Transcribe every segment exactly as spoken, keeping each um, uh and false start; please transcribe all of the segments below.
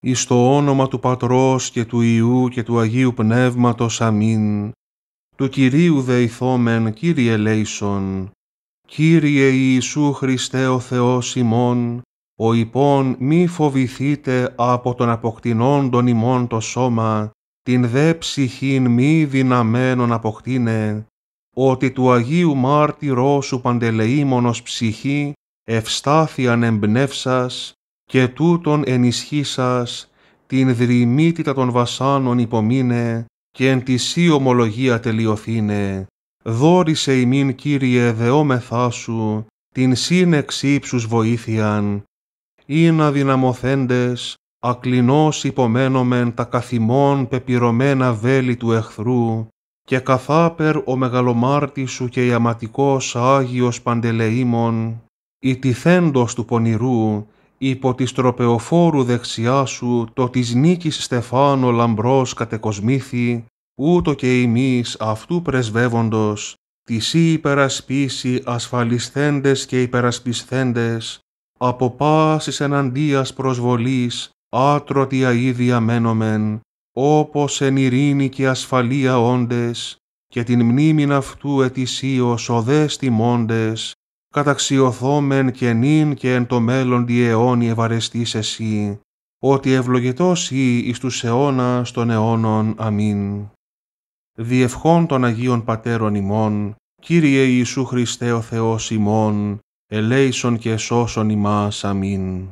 εις το όνομα του Πατρός και του Υιού και του Αγίου Πνεύματος. Αμήν. Του Κυρίου δεηθόμεν, Κύριε ελέησον. Κύριε Ιησού Χριστέ ο Θεός ημών, ο υπόν μη φοβηθείτε από τον αποκτηνόντων ημών το σώμα, την δε ψυχήν μη δυναμένον αποκτήνε, ότι του Αγίου Μάρτυρός σου Παντελεήμονος ψυχή ευστάθιαν εμπνεύσας και τούτον ενισχύσας την δρυμύτητα των βασάνων υπομείνε και εν τη σύ ομολογία τελειωθήνε. Δόρισε ημίν, Κύριε, δεόμεθά σου, την σύνεξ ύψους βοήθειαν. Ειν αδυναμωθέντες, ακλινώς υπομένομεν τα καθημών πεπυρωμένα βέλη του εχθρού, και καθάπερ ο μεγαλομάρτης σου και ιαματικός Άγιος Παντελεήμων, ητιθέντος του πονηρού, υπό της τροπεοφόρου δεξιά σου το της νίκης στεφάνο λαμπρός κατεκοσμήθη, ούτω και εμείς αυτού πρεσβεύοντος, της ή υπερασπίσει ασφαλισθέντες και υπερασπισθέντες, από πάσης εναντίας προσβολής, άτρωτη αΐδια μένομεν, όπως εν ειρήνη και ασφαλεία όντες, και την μνήμην αυτού ετησίως οδές τιμώντες, καταξιωθόμεν και νυν και εν το μέλλοντι αιώνι ευαρεστής εσύ, ότι ευλογητός ή εις τους αιώνας των αιώνων. Αμήν. Διευχών των Αγίων Πατέρων ημών, Κύριε Ιησού Χριστέ ο Θεός ημών, ελέησον και σώσον ημάς. Αμήν.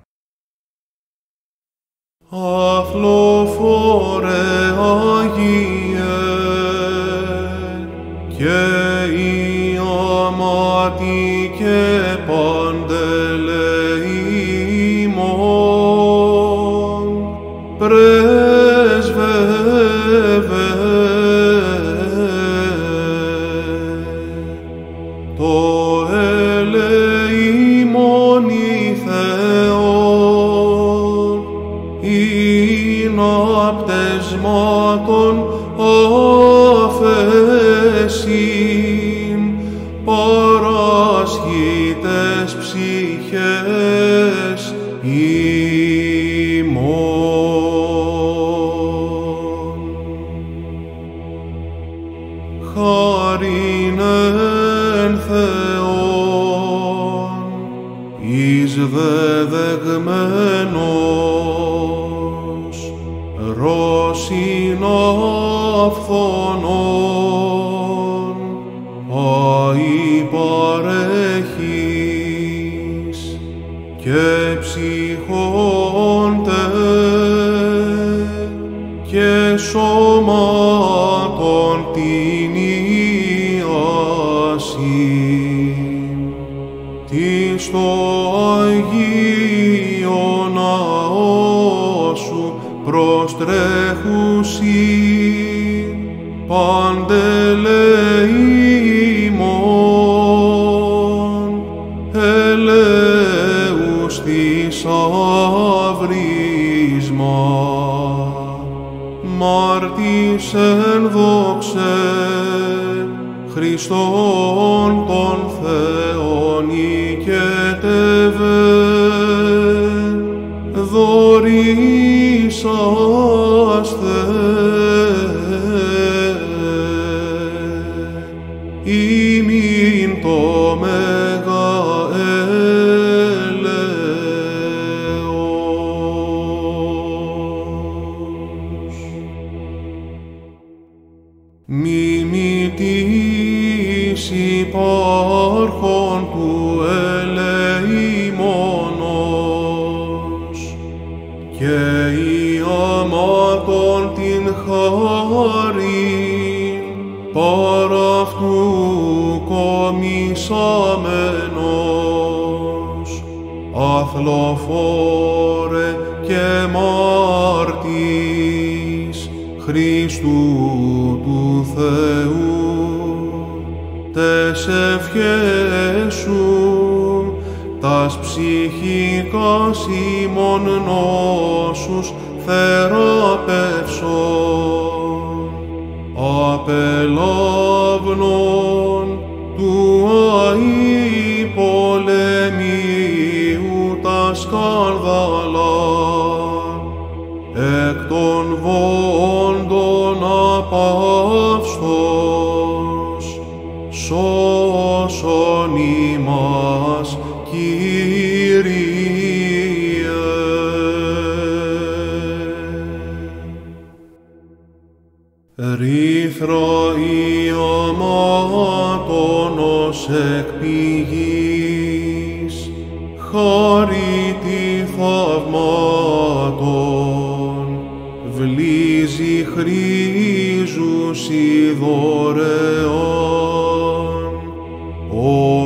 Αθλοφόρε Άγιε, και ιαματί και Παντελεήμων, πρέσβευε το ελεήμων η Θεόν, ειν απτεσμάτων αφέσιν, παράσχητες ψυχές ημών. Χάριν εν Θεόν, εις δεδεγμένος, ρώσιν αυθονών, αη παρέχεις, και ψυχόντε, και σώματον την ιάσιν, τις το Αγίο ναό σου προστρέχουσι, Παντελεήμων, ελέους θησαύρισμα, μάρτης εν δόξε, Χριστόν τον Θεόν οικετεύε, δωρήσαστε ημίν το μέγα έλεος. Μιμητής υπάρχον του ελεήμονος, και ιαμάτων την χάριν, παρά αυτού κομισάμενος, αθλοφόρε και μάρτης Χριστού του Θεού, τες ευχές σου, τας ψυχικάς ημών νόσους θεραπεύσον, απελάβνον του αη πολεμίου τα σκάνδαλα, βόντων απαύστος, σώσον ημάς, Κύριε. Ρήθρα ιαμάτωνος εκ πηγής, χάρητη θαυμάτων, βλύζει χρήζουσι δωρεάν. Ο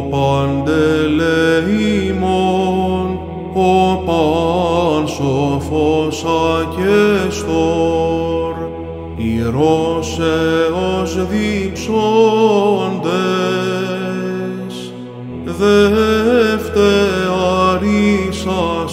παντελεήμων, ο πάνσοφος ακεστόρ, ηρώς εως δείψοντες, δευτεαρίσας